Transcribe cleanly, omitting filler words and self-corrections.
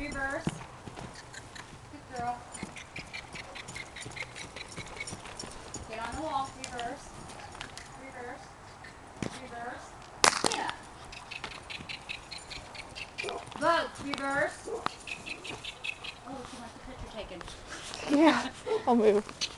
Reverse. Good girl. Get on the wall. Reverse. Reverse. Reverse. Yeah. Vogue. Reverse. Oh, she wants the picture taken. Yeah, I'll move.